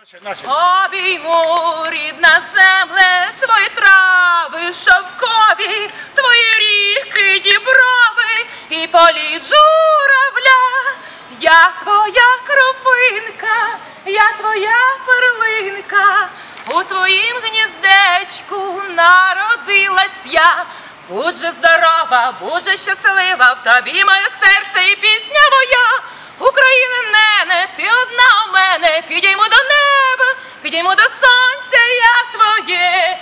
Обійму, рідна земле, твої трави шовкові, твої ріки, діброви і полі журавля. Я твоя кропинка, я твоя перлинка, у твоїм гніздечку народилась я. Будь же здорова, будь же щаслива, в тобі моє серце і пісня моя. Україна, нене, ти одна у мене, підійму до неба, підійму до сонця, я твоє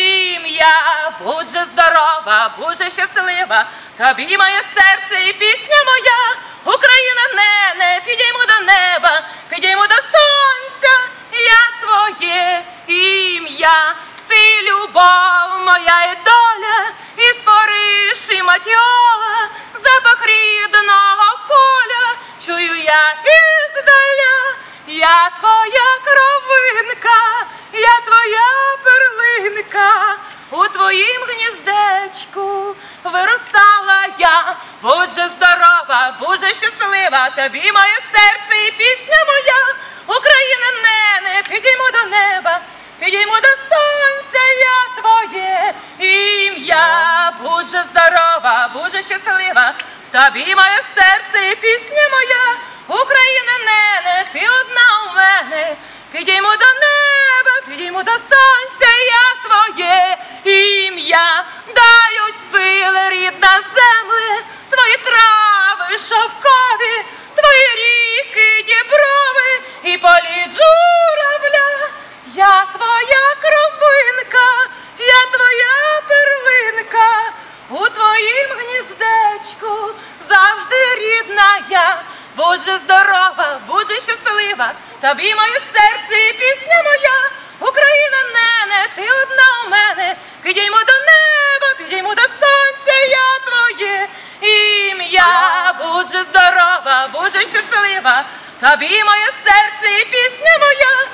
ім'я. Будь же здорова, будь же щаслива, тобі моє серце і пісня моя. Україна, нене, підійму до неба, підійму до сонця, я твоє ім'я. Ти любов моя і доля, із Париж і матіола, запах рідного поля чую я іздаля. Я твоя кровинка, я твоя перлинка, у твоїм гніздечку виростала я. Будь же здорова, будь же щаслива, тобі моє серце і пісня моя. Україна, нене, підійму до неба, підійму до сонця, я твоє ім'я. Будь же здорова, будь же щаслива, в тобі моє серце і пісня моя. Україна, нене, ти одна у мене, підійму до неба, підійму до сонця, я твоє ім'я. Дають сили, рідна земле, твої трави шовкові, твої ріки, діброви і полі журавля. Я твоя кровинка, я твоя перлинка, у твоїм гніздечку завжди рідна я. Будь же здорова, будь же щаслива, тобі моє серце і пісня моя. Україна, нене, ти одна у мене, підійму до неба, підійму до сонця, я твоє ім'я. Будь же здорова, будь же щаслива, тобі моє серце і пісня моя.